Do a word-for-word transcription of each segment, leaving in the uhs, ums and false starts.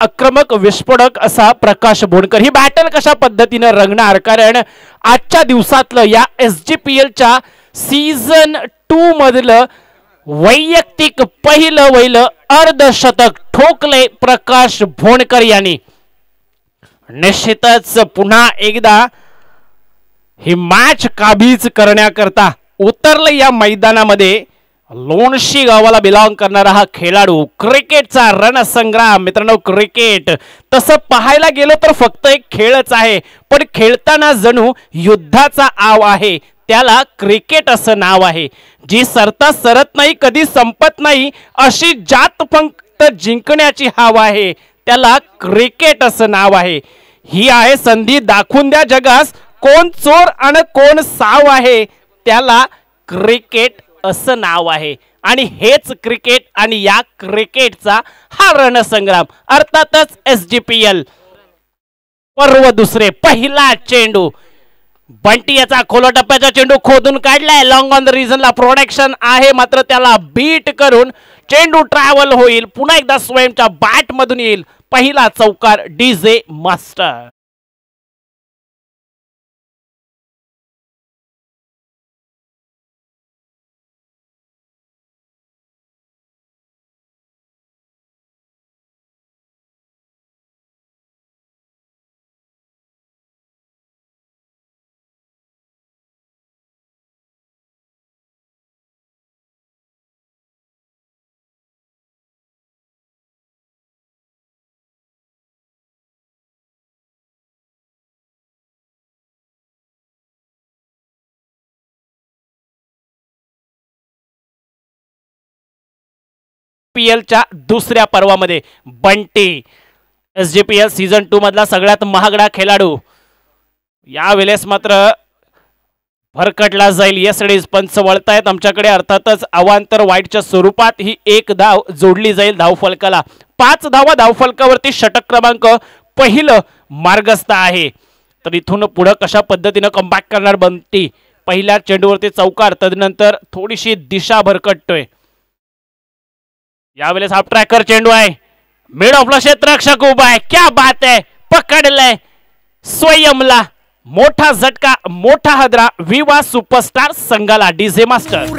आक्रमक विस्फोटक असा प्रकाश भोणकर. ही बॅटल कशा पद्धतीने रंगणार, कारण आजच्या दिवसातलं या एस जी पी एलच्या सीझन टू मधलं वैयक्तिक पहिलं वैलं अर्धशतक ठोकले प्रकाश भोणकर यांनी. निश्चितच पुन्हा एकदा ही मॅच काबीज करण्याकरता उतरले या मैदानामध्ये लोणशी गावाला बिलॉंग करणारा हा खेळाडू. क्रिकेटचा रणसंग्राम मित्रांनो. क्रिकेट तसं पाहायला गेलो तर फक्त एक खेळच आहे, पण खेळताना जणू युद्धाचा आव आहे. त्याला क्रिकेट असं नाव आहे. जी सरता सरत नाही, कधी संपत नाही, अशी जात फक्त जिंकण्याची हाव आहे, त्याला क्रिकेट असं नाव आहे. ही आहे संधी, दाखवून द्या जगास कोण चोर आणि कोण साव आहे, त्याला क्रिकेट असं नाव आहे. आणि हेच क्रिकेट आणि या क्रिकेटचा हा रणसंग्राम. अर्थातच एस जी पी एल पर्व दुसरे. पहिला चेंडू बंटी याचा खोलो टप्प्याचा चेंडू खोदून काढलाय. लॉंग ऑन द रिजनला प्रोडक्शन आहे, मात्र त्याला बीट करून चेंडू ट्रॅव्हल होईल. पुन्हा एकदा स्वयंच्या बॅट मधून येईल पहिला चौकार डीजे मास्टर. पी एलच्या दुसऱ्या पर्वामध्ये Bunty S G P L season two मधला सगळ्यात महागडा खेळाडू यावेळेस मात्र भरकटला जाईल. येसडेज पंच वळतायत आमच्याकडे. अर्थातच अवांतर वाईटच्या स्वरूपात ही एक धाव जोडली जाईल धावफलकाला. पाच धावा धावफलकावरती षटक क्रमांक पहिलं मार्गस्थ आहे. तर इथून पुढे कशा पद्धतीने कमबॅक करणार बंटी. पहिल्या चेंडूवरती चौकार, तदनंतर थोडीशी दिशा भरकटतोय. यावेळेस हाफ ट्रॅकर चेंडू आहे. मिड ऑफला क्षेत्ररक्षक उभा आहे. क्या बात आहे, पकडलंय स्वयंला. मोठा झटका, मोठा हादरा विवा सुपरस्टार संघाला. डीजे मास्टर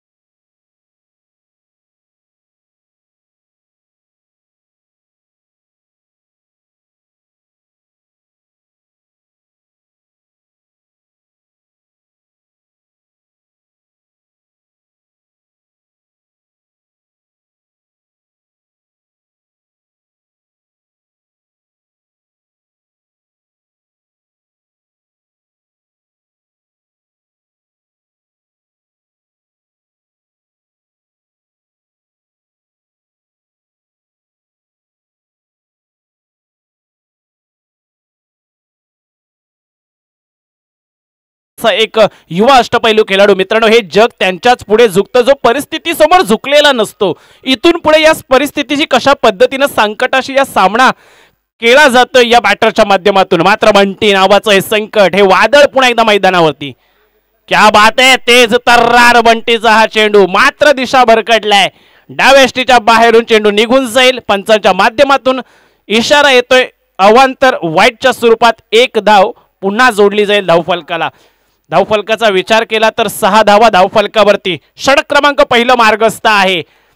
एक युवा अष्टपैलू खेळाडू. मित्रांनो, हे जग त्यांच्याच पुढे झुकतं जो परिस्थिती समोर झुकलेला नसतो. इथून पुढे या परिस्थितीची कशा पद्धतीने संकटाशी या सामना केला जातो या बॅटरच्या माध्यमातून. मात्र बंटी नावाचं हे संकट, हे वादळ पुन्हा एकदा मैदानावरती. क्या बात आहे, तेज तर्रार बंटीचा हा चेंडू. मात्र दिशा भरकटलाय. डावेष्टीच्या बाहेरून चेंडू निघून जाईल. पंचांच्या माध्यमातून इशारा येतोय अवांतर वाईटच्या स्वरूपात एक धाव पुन्हा जोडली जाईल धावफलकाला. धावफलकाचा विचार केला तर सहा धावा धावफलकावरती. षटक क्रमांक पहिलं मार्गस्थ आहे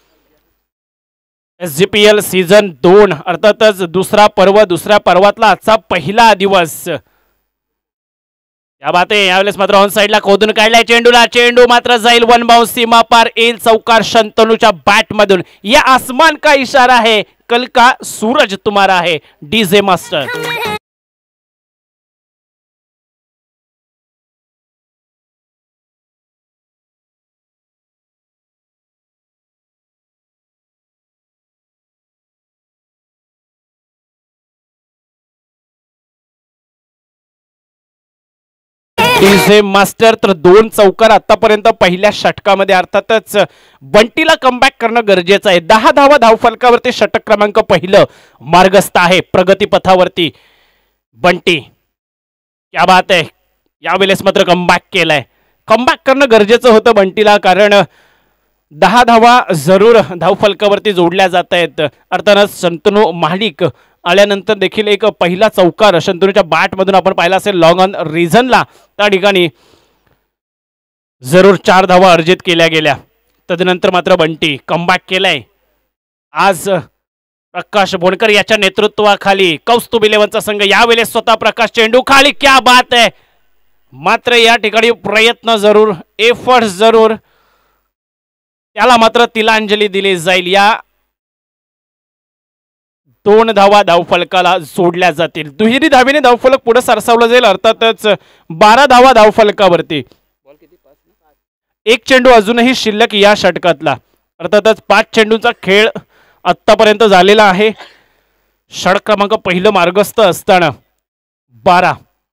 S G P L season दोन. अर्थातच दुसरा पर्व, दुसऱ्या पर्वातला आजचा पहिला दिवस. या बाते यावेळेस मात्र ऑन साइडला खोदून काढलाय चेंडूला. चेंडू मात्र जाईल वन बाउंस, सीमा पार येईल चौकार शंतनूच्या बॅट मधून. या आसमान का इशारा है, कल का सूरज तुम्हारा है. DJ master DJ master. तर दोन चौकार आतापर्यंत पहिल्या षटकामध्ये. अर्थातच बंटीला कमबॅक करणं गरजेचं आहे. दहा धावा धावफलकावरती षटक क्रमांक पहिलं मार्गस्थ आहे प्रगतीपथावरती बंटी. क्या बात आहे, यावेळेस मात्र कमबॅक केलाय. कमबॅक करणं गरजेचं होतं बंटीला, कारण दहा धावा जरूर धावफलकावरती जोडल्या जात आहेत. अर्थातच शंतनू महाडिक आल्यानंतर देखील एक पहिला चौकार शंतनूच्या बॅटमधून आपण पाहिला असेल लॉंग ऑन रिझनला, त्या ठिकाणी जरूर चार धावा अर्जित केल्या गेल्या. तदनंतर मात्र बंटी कमबॅक केलाय. आज प्रकाश भोणकर याच्या नेतृत्वाखाली कौस्तुभ इलेव्हनचा संघ यावेळेस स्वतः प्रकाश चेंडू खाली, क्या बात आहे. मात्र या ठिकाणी प्रयत्न जरूर, एफर्ट्स जरूर, त्याला मात्र तिलांजली दिली जाईल. या दोन धावा धावफलकाला जोडल्या जातील. दुहेरी धावेने धावफलक पुढे सरसावलं जाईल. अर्थातच बारा धावा धावफलकावरती. एक चेंडू अजूनही शिल्लक या षटकातला. अर्थातच पाच चेंडूंचा खेळ आत्तापर्यंत झालेला आहे. षटक क्रमांक पहिलं मार्गस्थ असताना बारा.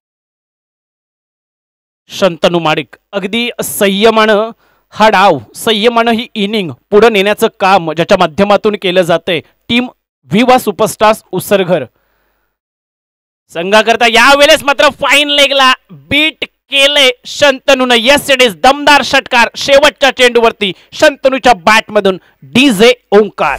शंतनू माडिक अगदी संयमानं हा डाव, संयमानं ही इनिंग पुढे नेण्याचं काम ज्याच्या माध्यमातून केलं जातंय टीम विवा सुपरस्टार्स उसरघर संघाकरता यावेळेस मात्र फाईन लेगला बीट केले शंतनूनं. येस इट इज दमदार षटकार शेवटच्या चेंडूवरती शंतनूच्या बॅटमधून डीजे ओंकार.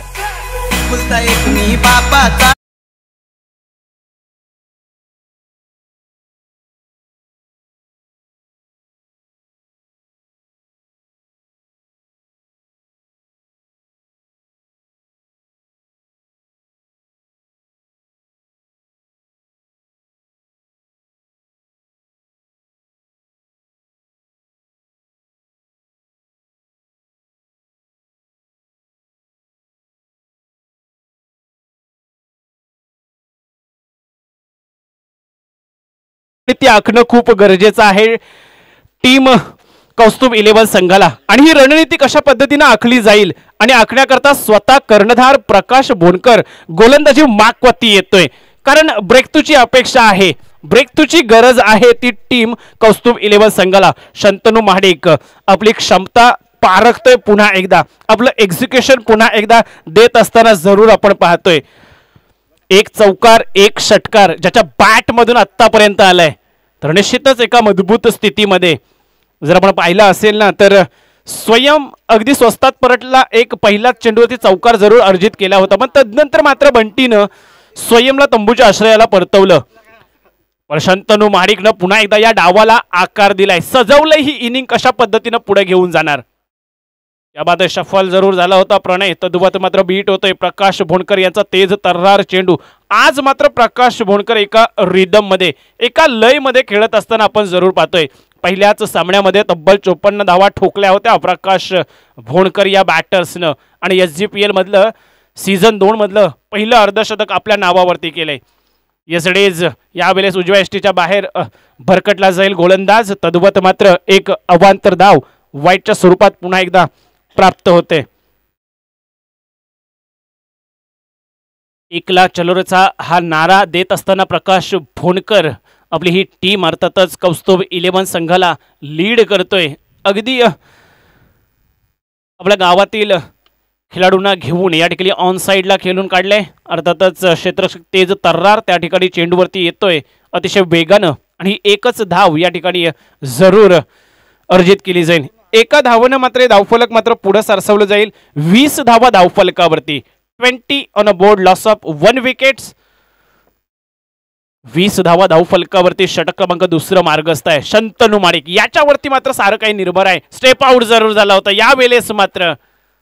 ती आखणं खूप गरजेचं आहे टीम कौस्तुभ इलेव्हन संघाला. आणि ही रणनीती कशा पद्धतीने आखली जाईल आणि आखण्याकरता स्वतः कर्णधार प्रकाश भोणकर गोलंदाजी मागवती येतोय. कारण ब्रेकथ्रूची अपेक्षा आहे, ब्रेकथ्रूची गरज आहे ती टीम कौस्तुभ इलेव्हन संघाला. शंतनू महाडिक आपली क्षमता पारखतोय पुन्हा एकदा, आपलं एक्झिक्युशन पुन्हा एकदा देत असताना जरूर आपण पाहतोय. एक चौकार एक षटकार ज्याच्या बॅटमधून आत्तापर्यंत आलाय, तर निश्चितच एका मजबूत स्थितीमध्ये जर आपण पाहिलं असेल ना तर स्वयं अगदी स्वस्तात परतला एक पहिलाच चेंडूवरती चौकार जरूर अर्जित केला होता. पण तदनंतर मात्र बंटीनं स्वयंला तंबूच्या आश्रयाला परतवलं. पण शंतनू महाडिकनं पुन्हा एकदा या डावाला आकार दिलाय, सजवलंय ही इनिंग कशा पद्धतीनं पुढे घेऊन जाणार. या बाद शफल जरूर झाला होता प्रणय, तदुपरी मात्र बीट होतोय प्रकाश भोणकर यांचा तेज तर्रार चेंडू. आज मात्र प्रकाश भोणकर एका रिदम मध्ये, एका लय मध्ये खेळत असताना आपण जरूर पाहतोय. पहिल्याच सामन्यामध्ये तब्बल चोपन्न धावा ठोकल्या होत्या प्रकाश भोणकर या बॅटर्सनं आणि एस जी पी एल मधलं सीझन दोन मधलं पहिलं अर्धशतक आपल्या नावावरती केलंय. येसडेज यावेळेस उजव्या एसटीच्या बाहेर भरकटला जाईल गोलंदाज. तदुपरी मात्र एक अवांतर धाव वाईटच्या स्वरूपात पुन्हा एकदा प्राप्त होते. एकला चलोरचा हा नारा देत असताना प्रकाश भोणकर आपली ही टीम अर्थातच कौस्तुभ इलेव्हन संघाला लीड करतोय. अगदी आपल्या गावातील खेळाडूंना घेऊन या ठिकाणी ऑन साइडला खेळून काढले. अर्थातच क्षेत्ररक्षक तेज तर्रार त्या ठिकाणी चेंडूवरती येतोय अतिशय वेगानं आणि एकच धाव या ठिकाणी जरूर अर्जित केली जाईल. एका धावानं मात्र धावफलक मात्र पुढे सरसवलं जाईल. वीस धावा धावफलकावरती, twenty on a board, loss of one wickets. वीस धावा धावफलकावरती षटक क्रमांक दुसरं मार्गस्थ आहे शंतनू माडिक. याच्यावरती मात्र सारं काही निर्भर आहे. स्टेप आउट जरूर झाला होता यावेळेस मात्र.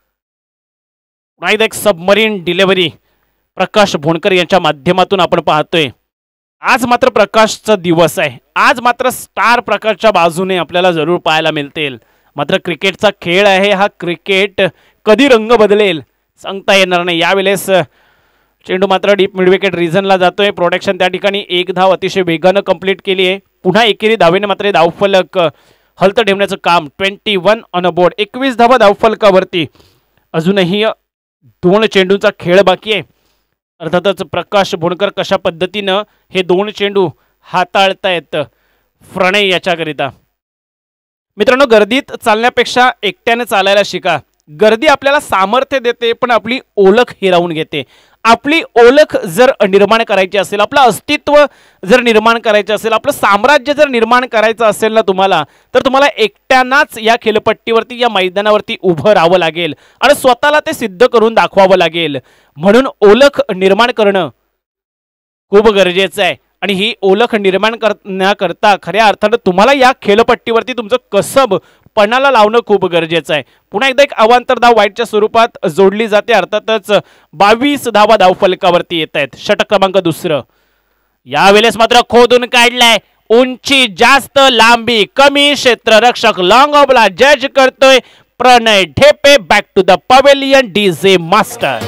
एक सबमरीन डिलिव्हरी प्रकाश भोणकर यांच्या माध्यमातून आपण पाहतोय. आज मात्र प्रकाशचा दिवस आहे. आज मात्र स्टार प्रकाशच्या बाजूने आपल्याला जरूर पाहायला मिळतील. मात्र क्रिकेटचा खेळ आहे हा, क्रिकेट कधी रंग बदलेल सांगता येणार नाही. यावेळेस चेंडू मात्र डीप मिड विकेट रिझनला जातोय. प्रोटेक्शन त्या ठिकाणी एक धाव अतिशय वेगानं कंप्लीट केली आहे. पुन्हा एकेरी धावेने मात्र धावफलक हलत ठेवण्याचं काम. Twenty one on a board, एकवीस धावा धावफलकावरती. अजूनही दोन चेंडूंचा खेळ बाकी आहे. अर्थातच प्रकाश भोणकर कशा पद्धतीनं हे दोन चेंडू हाताळतायत प्रणय याच्याकरिता. मित्रांनो, गर्दीत चालण्यापेक्षा एकट्याने चालायला शिका. गर्दी आपल्याला सामर्थ्य देते पण आपली ओळख हिरावून घेते. आपली ओळख जर निर्माण करायची असेल, आपलं अस्तित्व जर निर्माण करायचं असेल, आपलं साम्राज्य जर निर्माण करायचं असेल ना तुम्हाला, तर तुम्हाला एकट्यानाच या खेळपट्टीवरती या मैदानावरती उभं राहावं लागेल आणि स्वतःला ते सिद्ध करून दाखवावं लागेल. म्हणून ओळख निर्माण करणं खूप गरजेचं आहे आणि ही ओळख निर्माण करण्याकरता खऱ्या अर्थानं तुम्हाला या खेळपट्टीवरती तुमचं कसब पणाला लावणं खूप गरजेचं आहे. पुन्हा एकदा एक अवांतर धाव वाईटच्या स्वरूपात जोडली जाते. अर्थातच बावीस धावा धावफलकावरती येत आहेत. षटक क्रमांक दुसरं यावेळेस मात्र खोदून काढलाय. उंची जास्त लांबी कमी क्षेत्ररक्षक लॉंग ऑफला जज करतोय Pranay Dhepe. Back to the pavilion DJ master.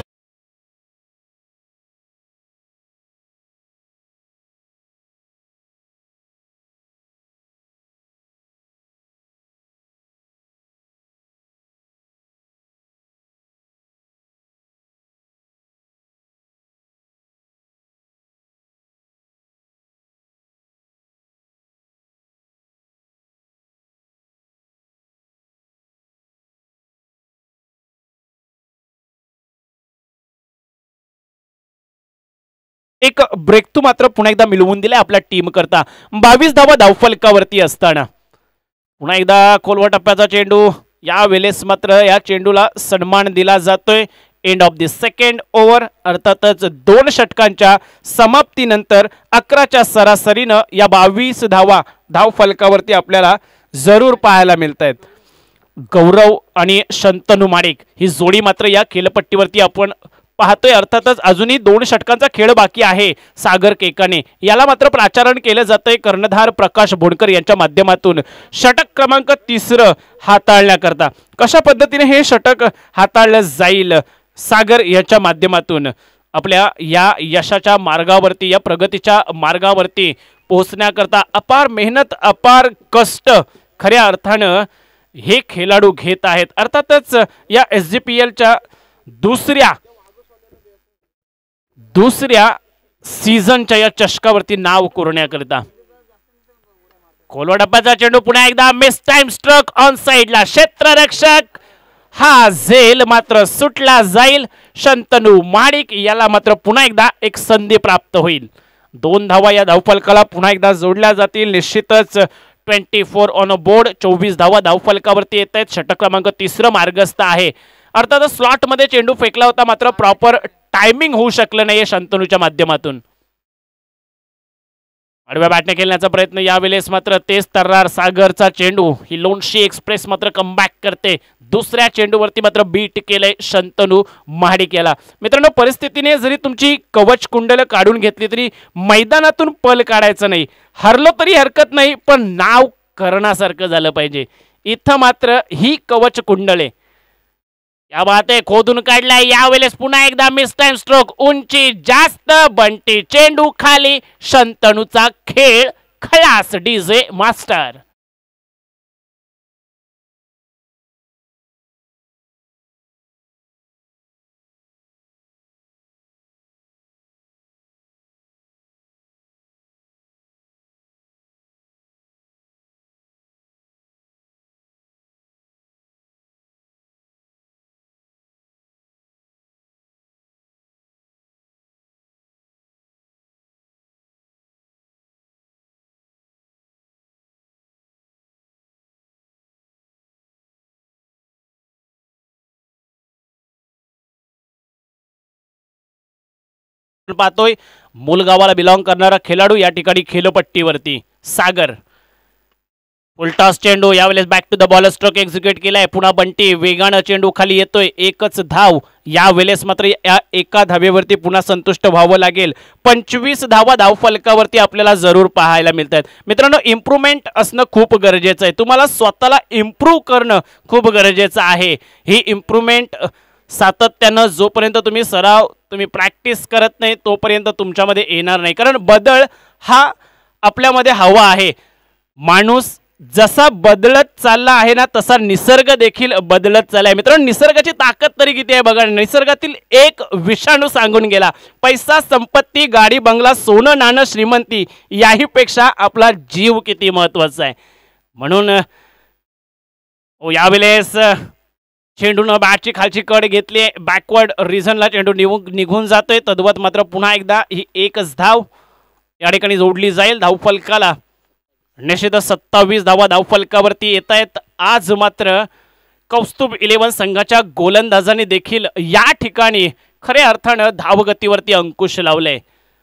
एक ब्रेक तू मात्र पुन्हा एकदा मिळवून दिलाय आपल्या टीम करता. बावीस धावा धावफलकावरती असताना पुन्हा एकदा खोलवा टप्प्याचा चेंडू. या वेळेस मात्र या चेंडूला सन्मान दिला जातोय. End of the second over. अर्थातच दोन षटकांच्या समाप्तीनंतर अकराच्या सरासरीनं या बावीस धावा धावफलकावरती आपल्याला जरूर पाहायला मिळत आहेत. गौरव आणि शंतनू माडिक ही जोडी मात्र या खेळपट्टीवरती आपण पाहतोय. अर्थातच अजूनही दोन षटकांचा खेळ बाकी आहे. सागर केकाने याला मात्र प्राचारण केलं जातंय कर्णधार प्रकाश भोंडकर यांच्या माध्यमातून. षटक क्रमांक तिसरं हाताळण्याकरता कशा पद्धतीने हे षटक हाताळलं जाईल सागर याच्या माध्यमातून आपल्या या यशाच्या मार्गावरती या प्रगतीच्या मार्गावरती पोहोचण्याकरता अपार मेहनत अपार कष्ट खऱ्या अर्थानं हे खेळाडू घेत आहेत. अर्थातच या एस जी पी एलच्या दुसऱ्या दुसऱ्या सीझनच्या या चषकावरती नाव कोरण्याकरता खोलवा टप्प्याचा चेंडू पुन्हा एकदा मिस टाइम स्ट्रोक ऑन साइडला. क्षेत्ररक्षक हा झेल मात्र सुटला जाईल. शंतनू माडिक याला मात्र पुन्हा एकदा एक संधी प्राप्त होईल. दोन धावा या धावफलकाला पुन्हा एकदा जोडल्या जातील. निश्चितच twenty four on a board. चोवीस धावा धावफलकावरती येत आहेत. षटक क्रमांक तिसरं मार्गस्थ आहे. अर्थातच स्लॉट मध्ये चेंडू फेकला होता मात्र प्रॉपर टायमिंग होऊ शकलं नाही शंतनूच्या माध्यमातून. आडव्या बॅटने खेळण्याचा प्रयत्न. यावेळेस मात्र तेच तर्रार सागरचा चेंडू. ही लोणशी एक्सप्रेस मात्र कमबॅक करते. दुसऱ्या चेंडूवरती मात्र बीट केलंय शंतनू महाडिक याला. मित्रांनो परिस्थितीने जरी तुमची कवच कुंडल काढून घेतली तरी मैदानातून पल काढायचं नाही. हरलो तरी हरकत नाही पण नाव करण्यासारखं झालं पाहिजे. इथं मात्र ही कवच कुंडले या बात आहे. खोदून काढलाय. यावेळेस पुन्हा एकदा मिस टाइम स्ट्रोक. उंची जास्त बंटी चेंडू खाली. शंतनूचा खेळ खलास डीजे मास्टर. पाहतोय मुलगावाला बिलॉंग करणारा खेळाडू या ठिकाणी खेळपट्टीवरती सागर. उलटास चेंडू. यावेळेस back to the ball stroke execute केलाय. पुन्हा बंटी वेगानं चेंडू खाली येतोय. एकच धाव. यावेळेस मात्र या एका धावेवरती पुन्हा संतुष्ट व्हावं लागेल. पंचवीस धावा धावफलकावरती आपल्याला जरूर पाहायला मिळत आहेत. मित्रांनो इम्प्रूव्हमेंट असणं खूप गरजेचं आहे. तुम्हाला स्वतःला इम्प्रूव्ह करणं खूप गरजेचं आहे. ही इम्प्रूव्हमेंट सातत्यानं जोपर्यंत तुम्ही सराव तुम्ही प्रॅक्टिस करत नाही तोपर्यंत तुमच्यामध्ये येणार नाही. कारण बदल हा आपल्यामध्ये हवा आहे. माणूस जसा बदलत चालला आहे ना तसा निसर्ग देखील बदलत चाललाय. मित्रांनो निसर्गाची ताकद तरी किती आहे बघा. निसर्गातील एक विषाणू सांगून गेला पैसा संपत्ती गाडी बंगला सोनं नाणं श्रीमंती याही पेक्षा आपला जीव किती महत्वाचा आहे. म्हणून ओ यावेळेस चेंडूनं बॅटची खालची कड घेतली. बॅकवर्ड रिझनला चेंडू निघून निघून जातोय. तद्वत मात्र पुन्हा एकदा ही एकच धाव या ठिकाणी जोडली जाईल धावफलकाला. निश्चितच सत्तावीस धावा धावफलकावरती येत आहेत. आज मात्र कौस्तुभ इलेव्हन संघाच्या गोलंदाजांनी देखील या ठिकाणी खऱ्या अर्थानं धावगतीवरती अंकुश लावले.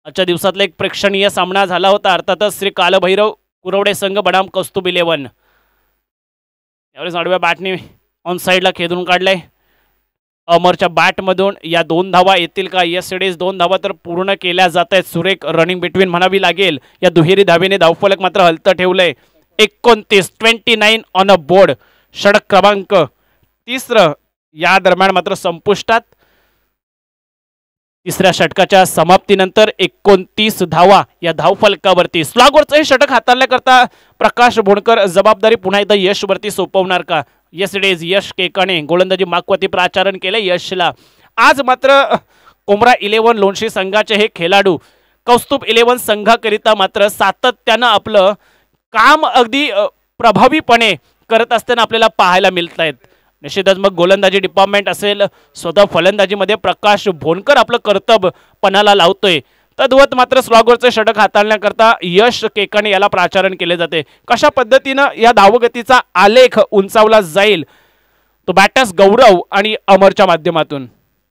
आजच्या दिवसातला एक प्रेक्षणीय सामना झाला होता, अर्थातच श्री कालभैरव कुरवडे संघ बनाम कौस्तुभ इलेव्हन. यावेळेस आडव्या बॅटने ऑन साईडला खेदून काढलंय. अमरच्या बॅटमधून या दोन धावा येतील का? Yes it is. दोन धावा तर पूर्ण केल्या जात आहेत. सुरेख रनिंग बिटवीन म्हणावी लागेल. या दुहेरी धावेने धावफलक मात्र हलतं ठेवलंय. एकोणतीस twenty nine on a board. षटक क्रमांक तिसरं या दरम्यान मात्र संपुष्टात. तिसऱ्या षटकाच्या समाप्तीनंतर एकोणतीस धावा या धावफलकावरती. स्लॉगवरचं हे षटक हाताळण्याकरता प्रकाश भोणकर जबाबदारी पुन्हा एकदा यशवरती सोपवणार का? Yes it is. यश केकाने गोलंदाजी माकवती प्राचारण केले यशला. आज मात्र कोमरा इलेव्हन लोणशी संघाचे हे खेळाडू कौस्तुभ इलेव्हन संघाकरिता मात्र सातत्यानं आपलं काम अगदी प्रभावीपणे करत असताना आपल्याला पाहायला मिळत आहेत. निश्चितच मग गोलंदाजी डिपार्टमेंट असेल, स्वतः फलंदाजीमध्ये प्रकाश भोणकर आपलं कर्तव्य पणाला लावतोय. तद्वत मात्र स्लॉगवरचे षटक हाताळण्याकरता यश केकाने याला प्राचारण केले जाते. कशा पद्धतीनं या धावगतीचा आलेख उंचावला जाईल तो बॅटर्स गौरव आणि अमरच्या माध्यमातून.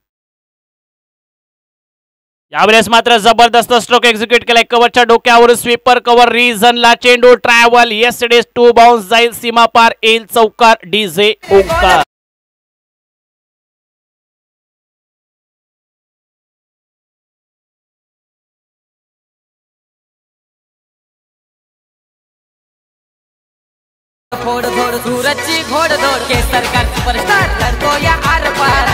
यावेळेस मात्र जबरदस्त स्ट्रोक एक्झिक्यूट केलाय. कव्हरच्या डोक्यावर स्वीपर कव्हर रिझनला चेंडू travel. Yes it is. Two bounce जाईल सीमा पार येईल चौकार. डीजे ओंकार. घोड घोड सूरजची घोड घोड के सरकार सुपरस्टार करतो या आर पार.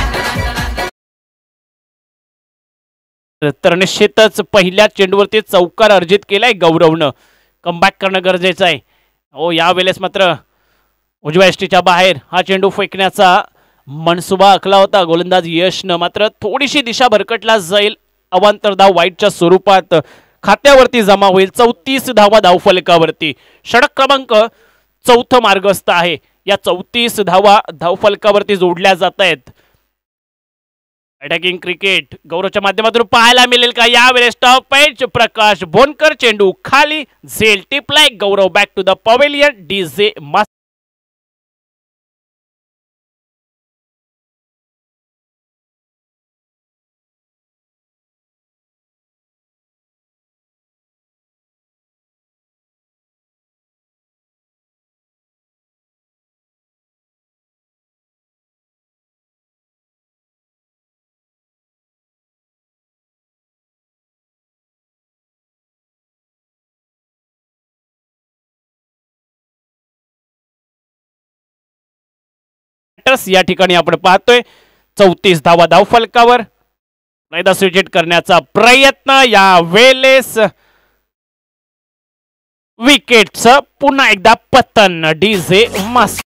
तर निश्चितच पहिल्या चेंडूवरती चौकार अर्जित केलाय गौरवनं. कमबॅक करणं गरजेचं आहे. हो यावेळेस मात्र उजव्या एष्टीच्या बाहेर हा चेंडू फेकण्याचा मनसुबा आखला होता गोलंदाज यशनं. मात्र थोडीशी दिशा भरकटला जाईल. अवांतर धाव वाईटच्या स्वरूपात खात्यावरती जमा होईल. चौतीस धावा धावफलकावरती. षटक क्रमांक चौथं मार्गस्थ आहे. या चौतीस धावा धावफलकावरती जोडल्या जात आहेत. अटॅकिंग क्रिकेट गौरवच्या माध्यमातून पाहायला मिळेल का? यावेळेस टॉप एज प्रकाश भोणकर चेंडू खाली झेल टिपलाय. Gaurav back to the pavilion. DJ मस्त. या ठिकाणी आपण पाहतोय चौतीस धावा धावफलकावर. नाहीतर स्विचेट करण्याचा प्रयत्न. या वेळेस विकेटचं पुन्हा एकदा पतन. डीजे मस्त.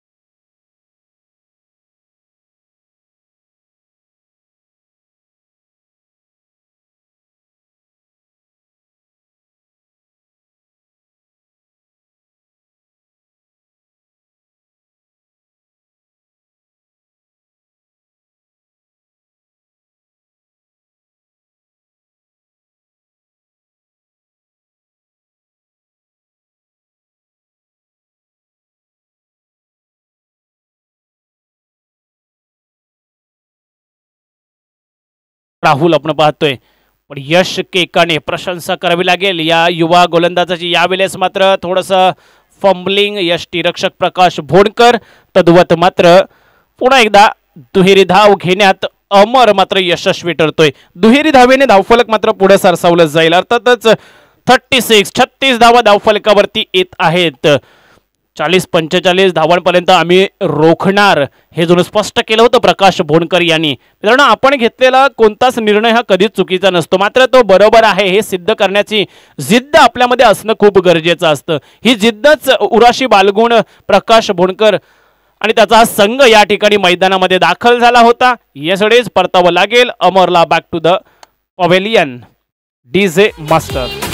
राहुल आपण पाहतोय. पण यश केकाने प्रशंसा करावी लागेल या युवा गोलंदाजाची. यावेळेस मात्र थोडंसं फंबलिंग. यष्टीरक्षक प्रकाश भोणकर. तद्वत मात्र पुन्हा एकदा दुहेरी धाव घेण्यात अमर मात्र यशस्वी ठरतोय. दुहेरी धावेने धावफलक मात्र पुढे सरसावलं जाईल. अर्थातच थर्टी सिक्स छत्तीस धावा धावफलकावरती येत आहेत. चाळीस पंचेचाळीस धावांपर्यंत आम्ही रोखणार हे जणू स्पष्ट केलं होतं प्रकाश भोणकर यांनी. मित्रांनो आपण घेतलेला कोणताच निर्णय हा कधीच चुकीचा नसतो. मात्र तो बरोबर आहे हे सिद्ध करण्याची जिद्द आपल्यामध्ये असणं खूप गरजेचं असतं. ही जिद्दच उराशी बाळगून प्रकाश भोणकर आणि त्याचा हा संघ या ठिकाणी मैदानामध्ये दाखल झाला होता. यासडेच परतावं लागेल अमरला back to the pavilion. DJ master.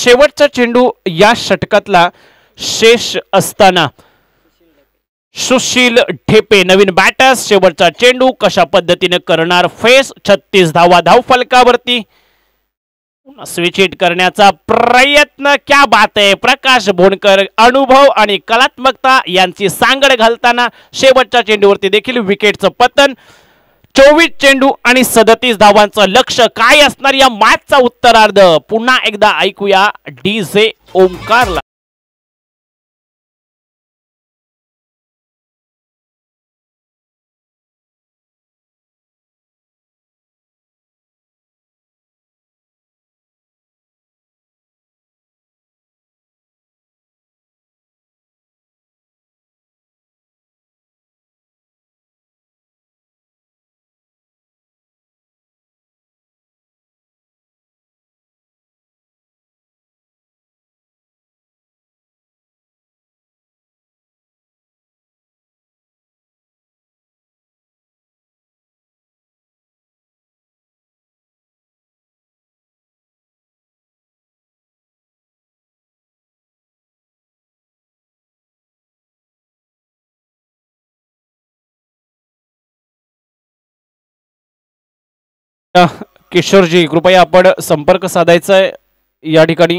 शेवटचा चेंडू या षटकातला शेष असताना सुशील ढेपे नवीन बॅटर्स शेवटचा चेंडू कशा पद्धतीने करणार फेस छत्तीस धावा धाव फलकावरती स्विच हिट करण्याचा प्रयत्न क्या बात आहे प्रकाश भोणकर अनुभव आणि कलात्मकता यांची सांगड घालताना शेवटच्या चेंडूवरती देखील विकेटचं पतन चोवीस चेंडू आणि सदतीस धावांचं लक्ष काय असणार या मॅचचा उत्तरार्ध पुन्हा एकदा ऐकूया डीजे ओमकारला किशोरजी कृपया आपण संपर्क साधायचा आहे या ठिकाणी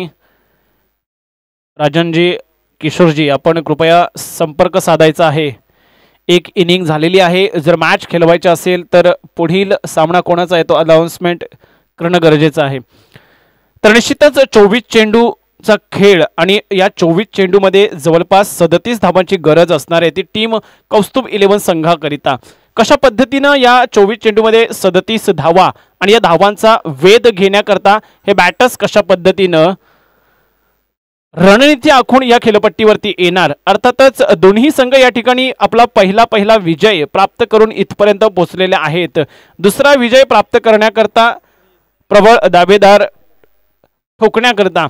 राजनजी किशोरजी आपण कृपया संपर्क साधायचा आहे एक इनिंग झालेली आहे जर मॅच खेळवायची असेल तर पुढील सामना कोणाचा आहे तो अनाउन्समेंट करणं गरजेचं आहे तर निश्चितच चोवीस चेंडूचा खेळ आणि या चोवीस चेंडूमध्ये जवळपास सदतीस धावांची गरज असणार आहे ती टीम कौस्तुभ इलेव्हन संघाकरिता कशा पद्धतीनं या चोवीस चेंडूमध्ये सदतीस धावा आणि या धावांचा वेध घेण्याकरता हे बॅटर्स कशा पद्धतीनं रणनीती आखून या खेळपट्टीवरती येणार अर्थातच दोन्ही संघ या ठिकाणी आपला पहिला पहिला विजय प्राप्त करून इथपर्यंत पोहोचलेले आहेत दुसरा विजय प्राप्त करण्याकरता प्रबळ दावेदार ठोकण्याकरता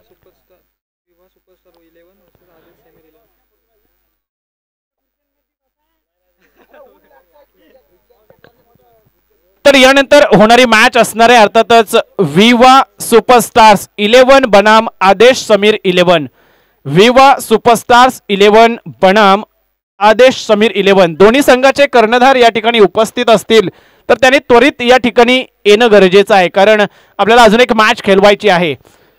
तर यानंतर होणारी मॅच असणार आहे अर्थातच विवा सुपरस्टार्स इलेव्हन बनाम Aadesh Sameer eleven viva superstars eleven बनाम आदेश समीर इलेव्हन दोन्ही संघाचे कर्णधार या ठिकाणी उपस्थित असतील तर त्यांनी त्वरित या ठिकाणी येणं गरजेचं आहे कारण आपल्याला अजून एक मॅच खेळवायची आहे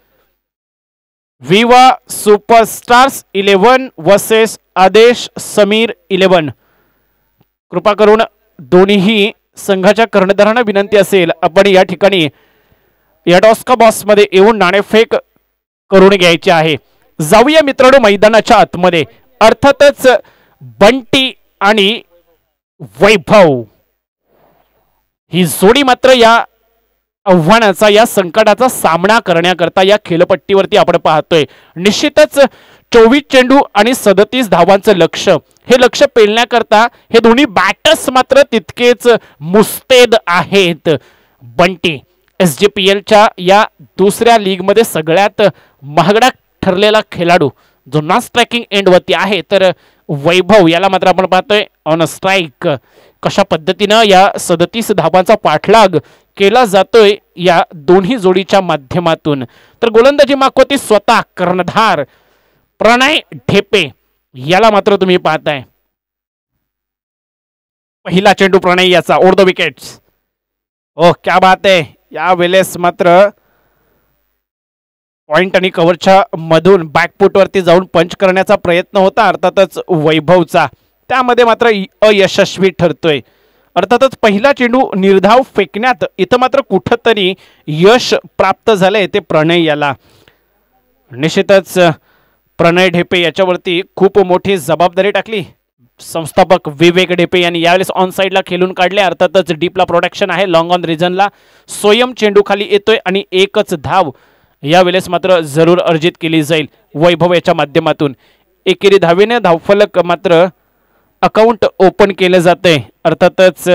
विवा superstars eleven versus Aadesh Sameer eleven कृपा करून दोन्ही संघाच्या कर्णधारांना विनंती असेल आपण या ठिकाणी या टॉस्का बॉक्स मध्ये येऊन नाणेफेक करून घ्यायची आहे जाऊया मित्रांनो मैदानाच्या आतमध्ये अर्थातच बंटी आणि वैभव ही जोडी मात्र या आव्हानाचा या संकटाचा सामना करण्याकरता या खेळपट्टीवरती आपण पाहतोय निश्चितच चोवीस चेंडू आणि सदतीस धावांचं लक्ष हे लक्ष पेलण्याकरता हे दोन्ही बॅटर्स मात्र तितकेच मुस्तैद आहेत बंटी एस जी पी एलच्या या दुसऱ्या लीग मध्ये सगळ्यात महागडा ठरलेला खेळाडू जो नॉन स्ट्रायकिंग एंड वरती आहे तर वैभव याला मात्र आपण पाहतोय ऑन स्ट्राइक कशा पद्धतीनं या सदतीस धावांचा पाठलाग केला जातोय या दोन्ही जोडीच्या माध्यमातून तर गोलंदाजी मागवती स्वतः कर्णधार प्रणय ढेपे याला मात्र तुम्ही पाहताय पहिला चेंडू प्रणय याचा ओव्हर द विकेट्स ओ क्या बात आहे या वेळेस मात्र पॉइंट आणि कव्हरच्या मधून बॅकफुट वरती जाऊन पंच करण्याचा प्रयत्न होता अर्थातच वैभवचा त्यामध्ये मात्र अयशस्वी ठरतोय अर्थातच पहिला चेंडू निर्धाव फेकण्यात इथं मात्र कुठंतरी यश प्राप्त झालंय ते प्रणय याला निश्चितच प्रणय ढेपे याच्यावरती खूप मोठी जबाबदारी टाकली संस्थापक विवेक ढेपे यांनी यावेळेस ऑन साइडला खेळून काढले अर्थातच डीपला प्रोटेक्शन आहे लॉंग ऑन रिजनला स्वयं चेंडू खाली येतोय आणि एकच धाव यावेळेस मात्र जरूर अर्जित केली जाईल वैभव याच्या माध्यमातून एकेरी धावेने धावफलक मात्र अकाउंट ओपन केलं जाते अर्थातच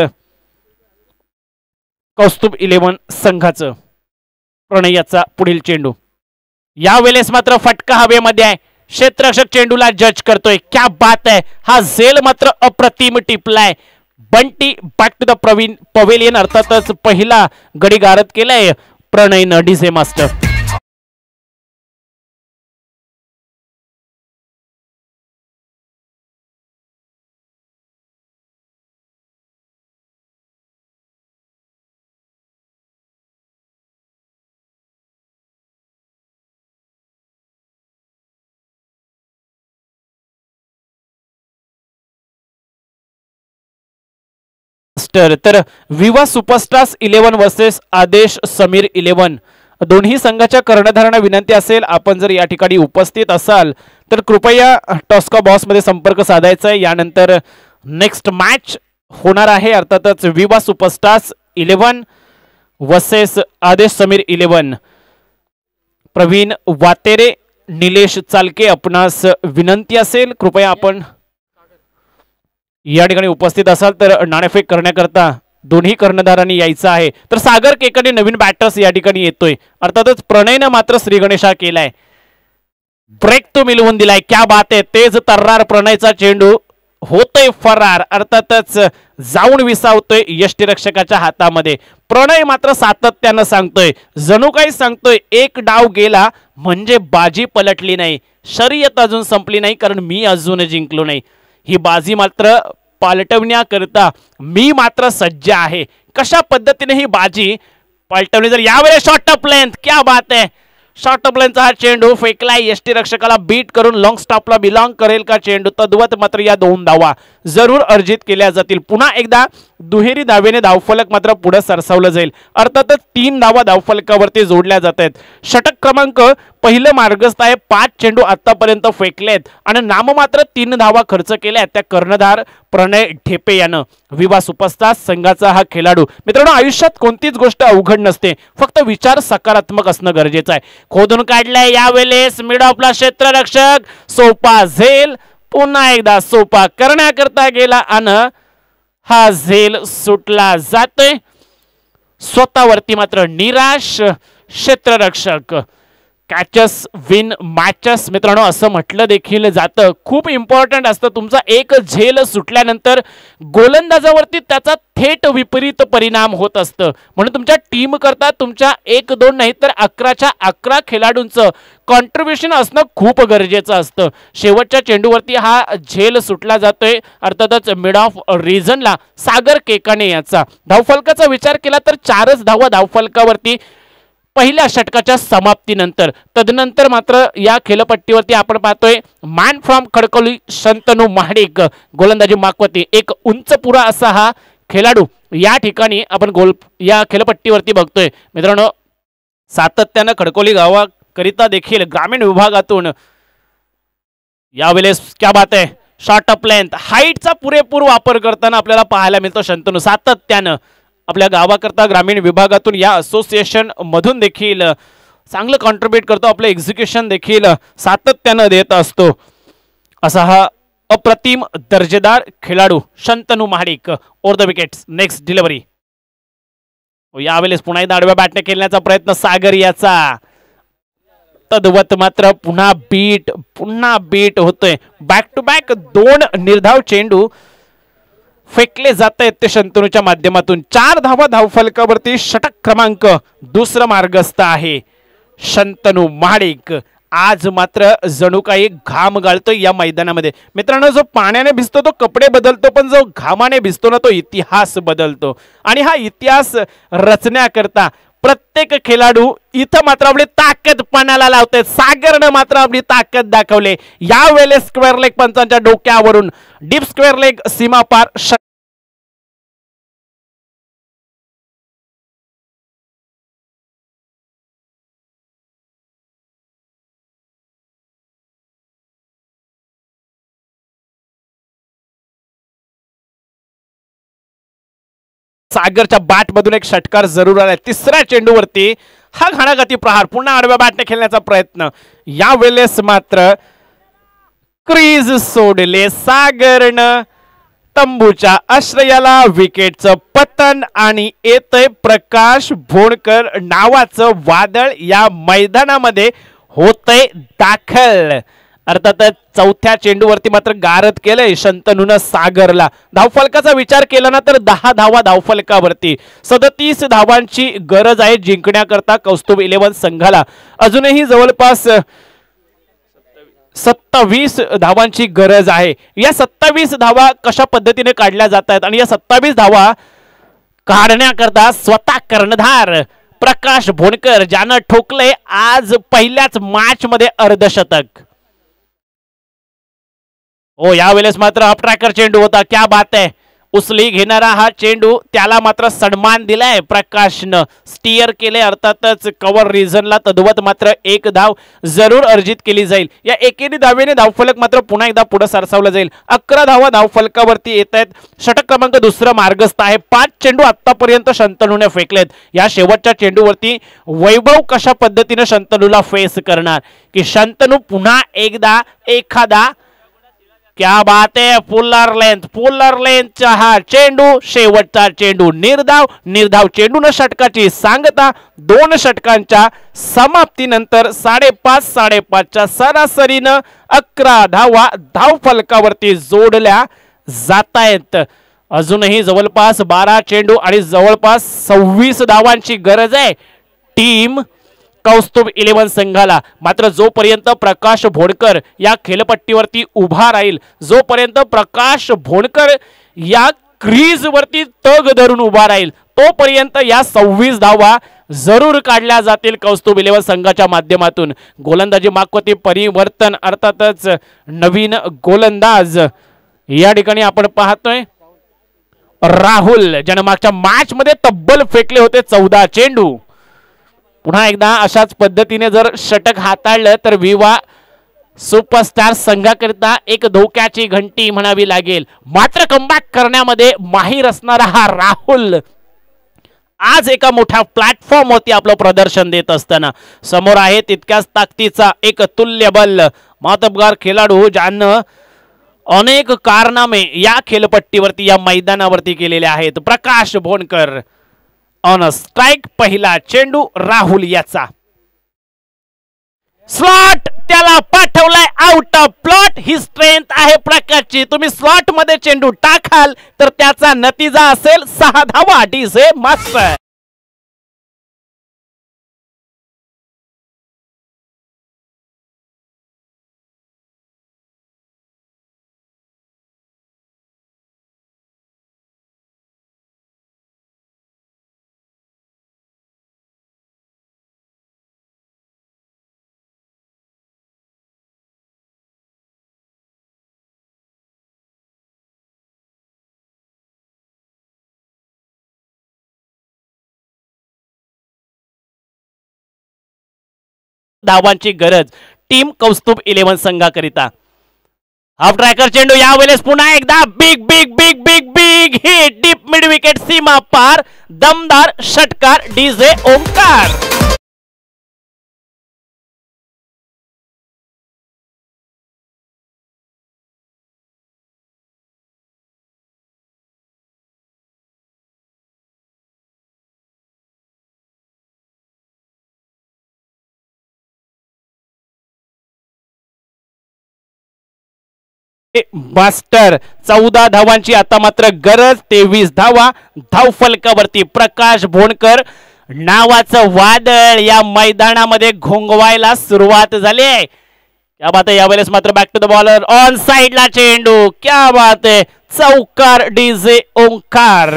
कौस्तुभ इलेव्हन संघाचं प्रणयाचा पुढील चेंडू यावेळेस मात्र फटका हवेमध्ये आहे क्षेत्ररक्षक चेंडूला जज करतोय क्या बात आहे हा झेल मात्र अप्रतिम टिपलाय Bunty back to the Praveen pavilion अर्थातच पहिला गडी गारद केलाय प्रणय न डीजे मास्टर मास्टर. तर विवा superstars eleven versus Aadesh Sameer eleven दोन्ही संघाच्या कर्णधारांना विनंती असेल, आपण जर या ठिकाणी उपस्थित असाल तर कृपया टॉस्का बॉस मध्ये संपर्क साधायचा आहे. यानंतर नेक्स्ट मॅच होणार आहे, अर्थातच विवा superstars eleven versus Aadesh Sameer eleven. Praveen Vatere, Nilesh Chalke, आपणास विनंती असेल कृपया आपण या ठिकाणी उपस्थित असाल तर नाणेफेक करण्याकरता दोन्ही कर्णधारांनी यायचं आहे. तर सागर केकाने नवीन बॅटर्स या ठिकाणी येतोय, अर्थातच प्रणयनं मात्र श्रीगणेश हा केलाय, ब्रेक तो मिळवून दिलाय. क्या बात आहे, तेज तर्रार प्रणयचा चेंडू होतोय फरार, अर्थातच जाऊन विसावतोय यष्टीरक्षकाच्या हातामध्ये. प्रणय मात्र सातत्यानं सांगतोय, जणू काही सांगतोय एक डाव गेला म्हणजे बाजी पलटली नाही, शर्यत अजून संपली नाही, कारण मी अजून जिंकलो नाही. ही बाजी मात्र पालटवण्याकरता मी मात्र सज्ज आहे. कशा पद्धतीने ही बाजी पालटवली, जर यावेळेस शॉर्ट ऑफ लेंथ, क्या बात आहे, शॉर्ट ऑफ लेंथचा हा चेंडू फेकलाय, यष्टीरक्षकाला बीट करून लॉंग स्टॉपला बिलॉंग करेल का चेंडू, तद्वत मात्र या दोन धावा जरूर अर्जित केल्या जातील. पुन्हा एकदा दुहेरी धावेने धावफलक मात्र पुढे सरसावलं जाईल, अर्थातच तीन धावा धावफलकावरती जोडल्या जात आहेत. षटक क्रमांक पहिलं मार्गस्थ आहे, पाच चेंडू आतापर्यंत फेकलेत आणि नाममात्र तीन धावा खर्च केल्या त्या कर्णधार प्रणय ढेपे यानं. विवा सुपरस्टार्स संघाचा हा खेळाडू. मित्रांनो, आयुष्यात कोणतीच गोष्ट अवघड नसते, फक्त विचार सकारात्मक असणं गरजेचं आहे. खोदून काढलाय यावेळेस मिड ऑफला क्षेत्ररक्षक, सोपा झेल, पुन्हा एकदा सोपा करण्याकरता गेला आणि हा झेल सुटला जातोय. स्वतःवरती मात्र निराश क्षेत्ररक्षक. कॅचेस विन मॅचेस मित्रांनो असं म्हटलं देखील जातं, खूप इम्पॉर्टंट असतं. तुमचा एक झेल सुटल्यानंतर गोलंदाजावरती त्याचा थेट विपरीत परिणाम होत असतं, म्हणून तुमच्या टीम करता तुमच्या एक दोन नाही तर अकराच्या अकरा खेळाडूंचं कॉन्ट्रीब्युशन असणं खूप गरजेचं असतं. शेवटच्या चेंडूवरती हा झेल सुटला जातोय, अर्थातच मिड ऑफ रिझनला सागर केकाने याचा. धावफलकाचा विचार केला तर चारच धावा धावफलकावरती पहिल्या षटकाच्या समाप्तीनंतर. तदनंतर मात्र या खेळपट्टीवरती आपण पाहतोय मॅन फ्रॉम खडकोली शंतनू महाडिक, गोलंदाजी माकवती, एक उंच पुरा असा हा खेळाडू या ठिकाणी आपण गोल या खेळपट्टीवरती बघतोय. मित्रांनो, सातत्यानं खडकोली गावाकरिता देखील ग्रामीण विभागातून यावेळेस क्या बात आहे, शॉर्ट ऑफ लेंथ, हाईटचा पुरेपूर वापर करताना आपल्याला पाहायला मिळतो. शंतनू सातत्यानं आपल्या गावाकरता ग्रामीण विभागातून या असोसिएशन मधून देखील चांगलं कॉन्ट्रीब्यूट करतो, आपलं एक्झिक्युशन देखील सातत्यानं देत असतो. असा हा अप्रतिम दर्जेदार खेळाडू Shantanu Mahadik over the wickets. Next delivery यावेळेस पुन्हा एकदा आडव्या बॅटने खेळण्याचा प्रयत्न सागर याचा, तद्वत मात्र पुन्हा बीट पुन्हा बीट होतोय. बॅक टू बॅक दोन निर्धाव चेंडू फेकले जात आहेत ते शंतनूच्या माध्यमातून. चार धावा धावफलकावरती षटक क्रमांक दुसरं मार्गस्थ आहे शंतनू महाडिक. आज मात्र जणू काही घाम गाळतोय या मैदानामध्ये. मित्रांनो, जो पाण्याने भिजतो तो कपडे बदलतो, पण जो घामाने भिजतो ना तो इतिहास बदलतो. आणि हा इतिहास रचण्याकरता प्रत्येक खेळाडू इथं मात्र आपली ताकद पणाला लावते. सागरनं मात्र आपली ताकद दाखवले. यावेळेस स्क्वेअर लेग पंचांच्या डोक्यावरून डीप स्क्वेअर लेग सीमापार सागरच्या बॅट मधून एक षटकार जरूर आलाय. तिसऱ्या चेंडूवरती हा घणाघाती प्रहार, पुन्हा आडव्या बॅटने खेळण्याचा प्रयत्न. यावेळेस मात्र क्रीज सोडले सागरनं. तंबूच्या आश्रयाला विकेटचं पतन आणि येतय प्रकाश भोणकर नावाचं वादळ या मैदानामध्ये होतय दाखल. अर्थातच चौथ्या चेंडूवरती मात्र गारद केलंय शंतनूनं सागरला. धावफलकाचा विचार केला ना तर दहा धावा धावफलकावरती, सदतीस धावांची गरज आहे जिंकण्याकरता कौस्तुभ इलेव्हन संघाला. अजूनही जवळपास सत्तावीस धावांची गरज आहे. या सत्तावीस धावा कशा पद्धतीने काढल्या जात आहेत आणि या सत्तावीस धावा काढण्याकरता स्वतः कर्णधार प्रकाश भोणकर ज्यानं ठोकले आज पहिल्याच मॅच मध्ये अर्धशतक. ओ यावेळेस मात्र अप ट्रॅकर चेंडू होता, क्या बात आहे. उचली घेणारा हा चेंडू, त्याला मात्र सन्मान दिलाय प्रकाशनं, स्टिअर केले अर्थातच कव्हर रिझनला तद्वत मात्र एक धाव जरूर अर्जित केली जाईल. या एकेरी धावेने धावफलक मात्र पुन्हा एकदा पुढे सरसावला जाईल. अकरा धावा धावफलकावरती येत आहेत. षटक क्रमांक दुसरा मार्गस्थ आहे. पाच चेंडू आतापर्यंत शंतनूने फेकलेत. या शेवटच्या चेंडूवरती वैभव कशा पद्धतीने शंतनूला फेस करणार की शंतनू पुन्हा एकदा एखादा, क्या बात है, पुलर लेंथ पुलर लेंथचा हा चेंडू, शेवटचा चेंडू निर्धाव निर्धाव चेंडून षटकाची सांगता. दोन षटकांच्या समाप्तीनंतर साडेपाच साडेपाचच्या सरासरीनं अकरा धावा धावफलकावरती जोडल्या जात आहेत. अजूनही जवळपास बारा चेंडू आणि जवळपास सव्वीस धावांची गरज आहे टीम कौस्तुभ इलेव्हन संघाला. मात्र जोपर्यंत प्रकाश भोडकर या खेळपट्टीवरती उभा राहील, जोपर्यंत प्रकाश भोडकर या क्रीज वरती तग धरून उभा राहील, तोपर्यंत या सव्वीस धावा जरूर काढल्या जातील कौस्तुभ इलेव्हन संघाच्या माध्यमातून. गोलंदाजी मागवती परिवर्तन, अर्थातच नवीन गोलंदाज या ठिकाणी आपण पाहतोय राहुल, ज्याने मागच्या मॅच मध्ये तब्बल फेकले होते चौदा चेंडू. पुन्हा एकदा अशाच पद्धतीने जर षटक हाताळलं तर विवा सुपरस्टार संघाकरिता एक धोक्याची घंटी म्हणावी लागेल. मात्र कमबॅक करण्यामध्ये माहीर असणारा हा राहुल आज एका मोठ्या प्लॅटफॉर्म वरती आपलं प्रदर्शन देत असताना समोर आहे तितक्याच ताकदीचा एक तुल्यबल मातब्बर खेळाडू, ज्यानं अनेक कारनामे या खेळपट्टीवरती या मैदानावरती केलेले आहेत. Prakash Bhondkar on strike. पहिला चेंडू राहुल याचा, स्लॉट, त्याला पाठवलाय आउट ऑफ प्लॉट. ही स्ट्रेंथ आहे प्रकाशची. तुम्ही स्लॉट मध्ये चेंडू टाकाल तर त्याचा नतीजा असेल सहा धावा. डीजे मास्टर धावांची गरज टीम कौस्तुभ इलेव्हन संघाकरिता. हाफ ट्रॅकर चेंडू यावेळेस पुन्हा एकदा big big big big big hit, deep mid wicket सीमा पार, दमदार षटकार डीजे ओंकार. मास्टर चौदा धावांची आता मात्र गरज. तेवीस धावा धावफलकावरती. प्रकाश भोंडकर नावाचं वादळ या मैदानामध्ये घोंगवायला सुरुवात झाली आहे. क्या बात है, यावेळेस मात्र back to the bowler, on साइडला चेंडू, क्या बात है, चौकार डीजे ओंकार.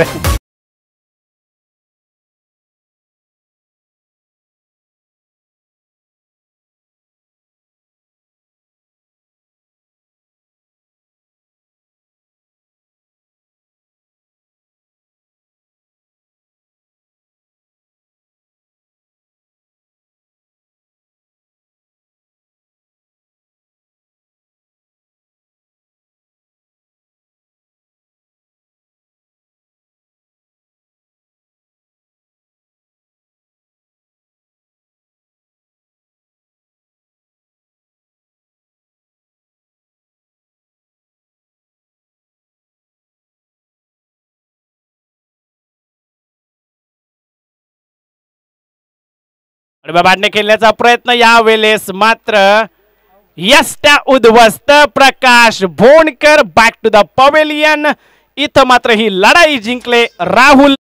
बाबांनी खेळण्याचा प्रयत्न, यावेळेस मात्र यष्टा उद्ध्वस्त. Prakash Bhondkar back to the pavilion. इथं मात्र ही लढाई जिंकले राहुल.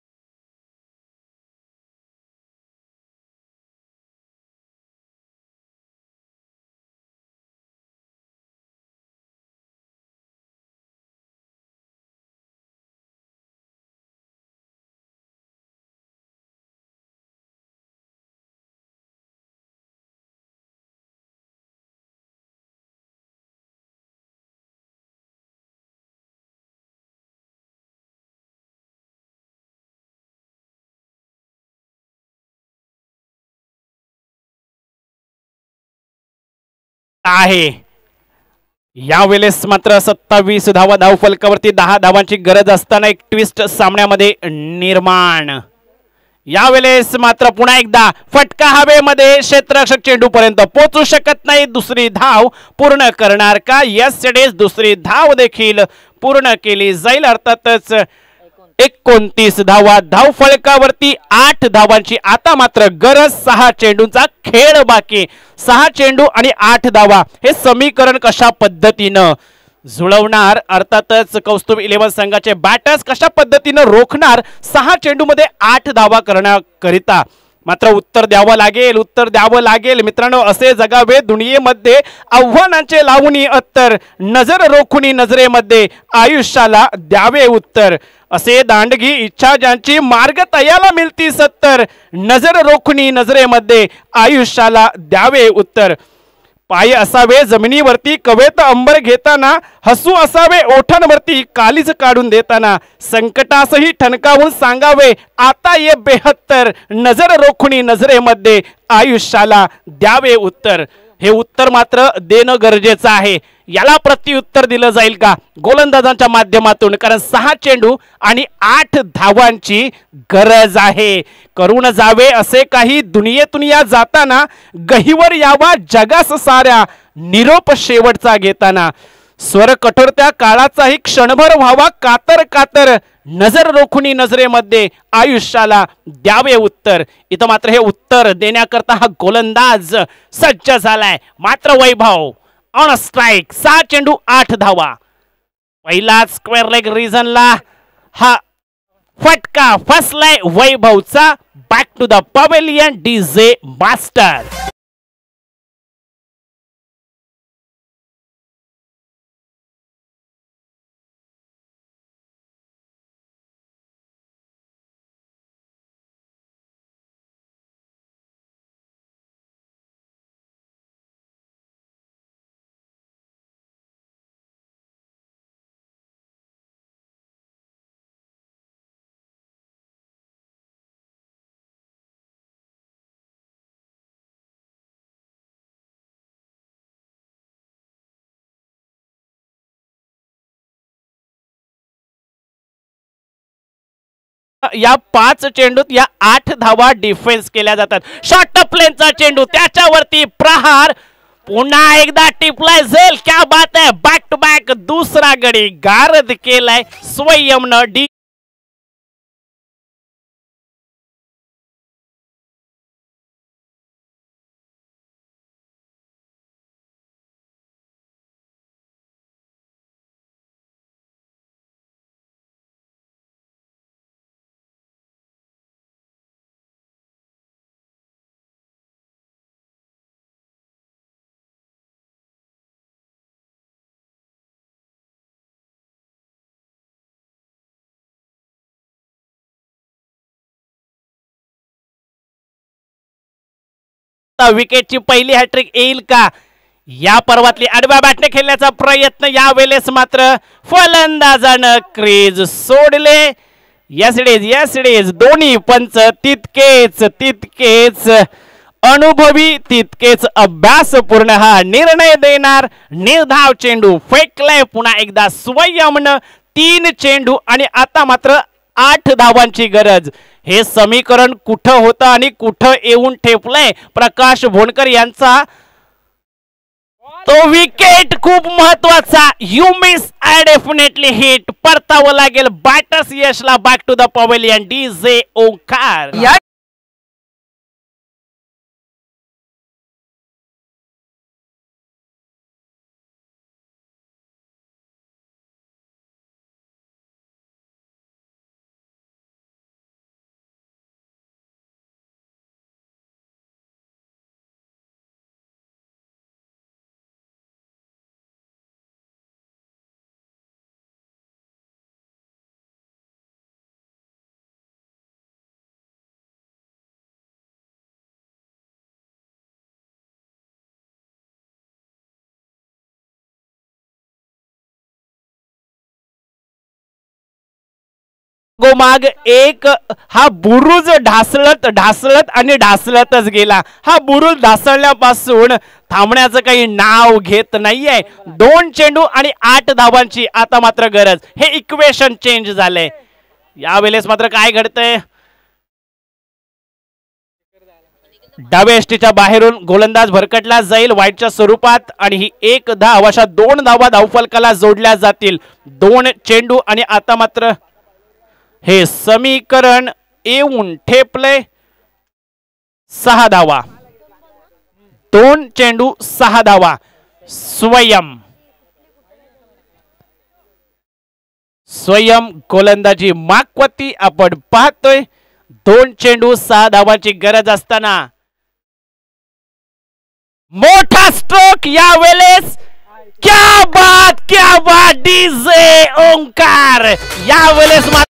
आहे. यावेळेस मात्र सत्तावीस धावा धावफलकावरती दहा धावांची गरज असताना एक ट्विस्ट सामन्यामध्ये निर्माण. यावेळेस मात्र पुन्हा एकदा फटका हवेमध्ये, क्षेत्ररक्षक चेंडू पर्यंत पोहोचू शकत नाही. दुसरी धाव पूर्ण करणार का? Yes it is. दुसरी धाव देखील पूर्ण केली जाईल. अर्थातच एकोणतीस धावा धावफलकावरती आठ धावांची आता मात्र गरज. सहा चेंडूंचा खेळ बाकी. सहा चेंडू आणि आठ धावा हे समीकरण कशा पद्धतीनं जुळवणार? अर्थातच कौस्तुभ इलेव्हन संघाचे बॅटर्स कशा पद्धतीनं रोखणार सहा चेंडू मध्ये आठ धावा करण्याकरिता? मात्र उत्तर द्यावं लागेल, उत्तर द्यावं लागेल मित्रांनो. असे जगावे दुनियेमध्ये आव्हानांचे लावणी अत्तर, नजर रोखुनी नजरेमध्ये आयुष्याला द्यावे उत्तर. असे दांडगी इच्छा ज्यांची मार्ग तयाला मिळती सत्तर, नजर रोखुनी नजरेमध्ये आयुष्याला द्यावे उत्तर. पाय असावे जमिनीवरती कवेत अंबर घेताना, हसू असावे ओठांवरती कालीज काढून देताना, संकटासही ठणकावून सांगावे आता ये बेहत्तर, नजर रोखुनी नजरेमध्ये आयुष्याला द्यावे उत्तर. हे उत्तर मात्र देणं गरजेचं आहे. याला प्रत्युत्तर दिलं जाईल का गोलंदाजांच्या माध्यमातून? कारण सहा चेंडू आणि आठ धावांची गरज आहे. करून जावे असे काही दुनियेतून या जाताना, गहिवर यावा जगास साऱ्या निरोप शेवटचा घेताना. स्वर कठोरत्या काळाचाही क्षणभर व्हावा कातर कातर, नजर रोखुनी नजरेमध्ये आयुष्याला द्यावे उत्तर. इथं मात्र हे उत्तर देण्याकरता हा गोलंदाज सज्ज झालाय. मात्र वैभव ऑन स्ट्राइक. सहा चेंडू आठ धावा. पहिला स्क्वेअर लेग रिजनला हा फटका फसलाय वैभवचा. Back to the pavilion DJ master. या पाच चेंडूत या आठ धावा डिफेन्स केल्या जातात. शॉर्ट प्लेनचा चेंडू त्याच्यावरती प्रहार. पुन्हा एकदा टिपलाय झेल. क्या बात आहे. बॅक टू बॅक दुसरा गडी गारद केलाय स्वयंनं. डी विकेटची पहिली हॅट्रिक येईल का? या पर्वातली आडव्या बॅटने खेळण्याचा प्रयत्न. यावेळेस मात्र फलंदाजानं क्रीज सोडले. Yes it is, yes it is. दोन्ही पंच तितकेच तितकेच अनुभवी, तितकेच अभ्यासपूर्ण हा निर्णय देणार. निर्धाव चेंडू फेकलाय पुन्हा एकदा स्वयंनं. तीन चेंडू आणि आता मात्र आठ धावांची गरज. हे समीकरण कुठं होतं आणि कुठं येऊन ठेपलंय प्रकाश भोंडकर यांचा तो विकेट खूप महत्वाचा. You miss I definitely hit. परतावं लागेल बॅटर्स यशला. Back to the pavilion DJ Omkar. गोमाग एक हा बुरुज ढासळत ढासळत आणि ढासळतच गेला. हा बुरुज ढासळल्यापासून थांबण्याचं काही नाव घेत नाहीये. दोन चेंडू आणि आठ धावांची आता मात्र गरज. हे इक्वेशन चेंज झालंय. यावेळेस मात्र काय घडतंय, डाव्या एसटीच्या बाहेरून गोलंदाज भरकटला जाईल वाईटच्या स्वरूपात आणि ही एक धाव अशा दोन धावा धावफलकाला जोडल्या जातील. दोन चेंडू आणि आता मात्र हे समीकरण येऊन ठेपले. सहा धावा, दोन चेंडू सहा धावा. स्वयं स्वयं गोलंदाजी मागवती आपण पाहतोय. दोन चेंडू सहा धावांची गरज असताना मोठा स्ट्रोक यावेळेस. क्या बात क्या बात डीजे ओंकार यावेळेस